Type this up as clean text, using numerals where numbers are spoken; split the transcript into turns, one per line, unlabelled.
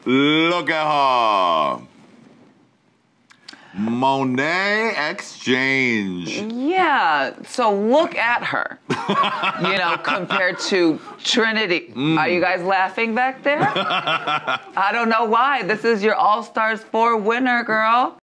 Look at her. Monet Exchange.
Yeah, so look at her, compared to Trinity. Are you guys laughing back there? I don't know why. This is your All-Stars 4 winner, girl.